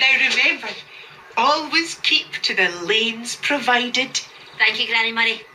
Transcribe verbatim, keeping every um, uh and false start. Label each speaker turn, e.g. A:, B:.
A: Now remember, always keep to the lanes provided.
B: Thank you, Granny Murray.